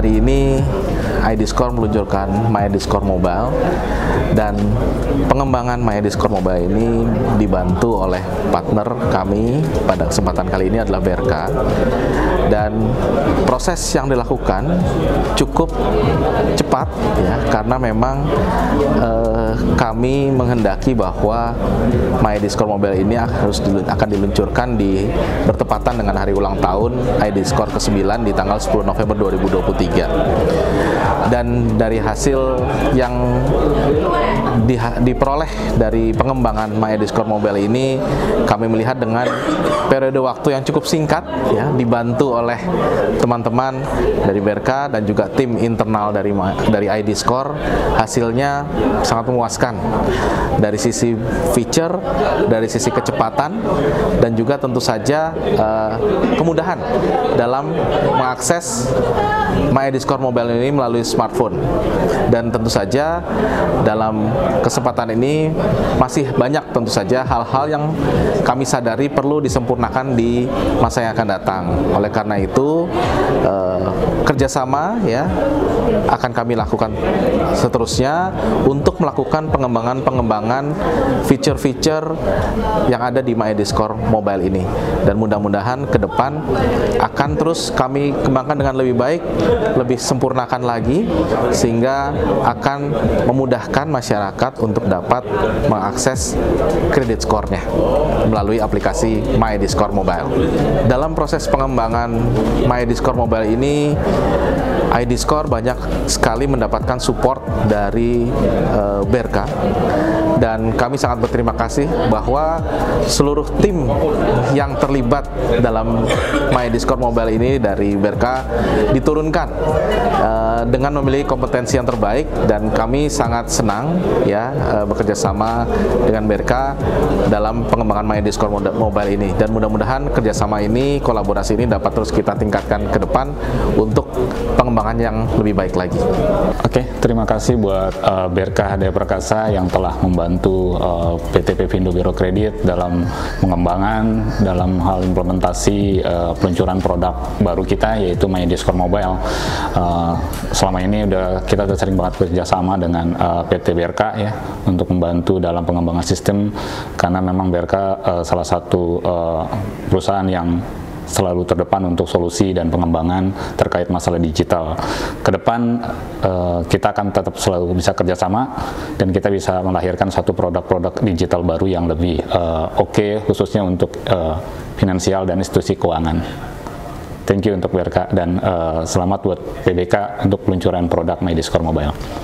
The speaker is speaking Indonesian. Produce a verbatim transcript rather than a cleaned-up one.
hari ini IDScore meluncurkan MyIDScore Mobile, dan pengembangan MyIDScore Mobile ini dibantu oleh partner kami pada kesempatan kali ini adalah B R K, dan proses yang dilakukan cukup cepat ya, karena memang eh, kami menghendaki bahwa MyIDScore Mobile ini harus dil akan diluncurkan di bertepatan dengan hari ulang tahun IDScore ke sembilan di tanggal sepuluh November dua ribu dua puluh tiga. Dan dari hasil yang di, diperoleh dari pengembangan MyIDScore Mobile ini, kami melihat dengan periode waktu yang cukup singkat ya, dibantu oleh teman-teman dari B R K dan juga tim internal dari dari IDScore, hasilnya sangat memuaskan dari sisi feature, dari sisi kecepatan, dan juga tentu saja uh, kemudahan dalam mengakses MyIDScore Mobile ini melalui smartphone. Dan tentu saja dalam kesempatan ini masih banyak tentu saja hal-hal yang kami sadari perlu disempurnakan di masa yang akan datang. Oleh karena itu eh, kerjasama ya akan kami lakukan seterusnya untuk melakukan pengembangan-pengembangan fitur-fitur yang ada di MyIDScore Mobile ini, dan mudah-mudahan ke depan akan terus kami kembangkan dengan lebih baik, lebih sempurnakan lagi, sehingga akan memudahkan masyarakat untuk dapat mengakses kredit score-nya melalui aplikasi MyIDScore Mobile. Dalam proses pengembangan MyIDScore Mobile ini, IDScore banyak sekali mendapatkan support dari uh, B R K, dan kami sangat berterima kasih bahwa seluruh tim yang terlibat dalam MyIDScore Mobile ini dari B R K diturunkan uh, dengan memiliki kompetensi yang terbaik, dan kami sangat senang ya uh, bekerja sama dengan B R K dalam pengembangan MyIDScore Mobile ini, dan mudah-mudahan kerjasama ini, kolaborasi ini dapat terus kita tingkatkan ke depan untuk pengembangan yang lebih baik lagi. Oke, terima kasih buat uh, B R K Hadaya Prakasa yang telah membantu uh, P T Pevindo Biro Kredit dalam pengembangan, dalam hal implementasi uh, peluncuran produk baru kita, yaitu MyIDScore Mobile. Uh, selama ini udah kita udah sering banget bekerjasama dengan uh, P T B R K ya untuk membantu dalam pengembangan sistem, karena memang B R K uh, salah satu uh, perusahaan yang selalu terdepan untuk solusi dan pengembangan terkait masalah digital. Kedepan uh, kita akan tetap selalu bisa kerjasama, dan kita bisa melahirkan satu produk-produk digital baru yang lebih uh, oke okay, khususnya untuk uh, finansial dan institusi keuangan. Thank you untuk B R K, dan uh, selamat buat P B K untuk peluncuran produk MyIDScore Mobile.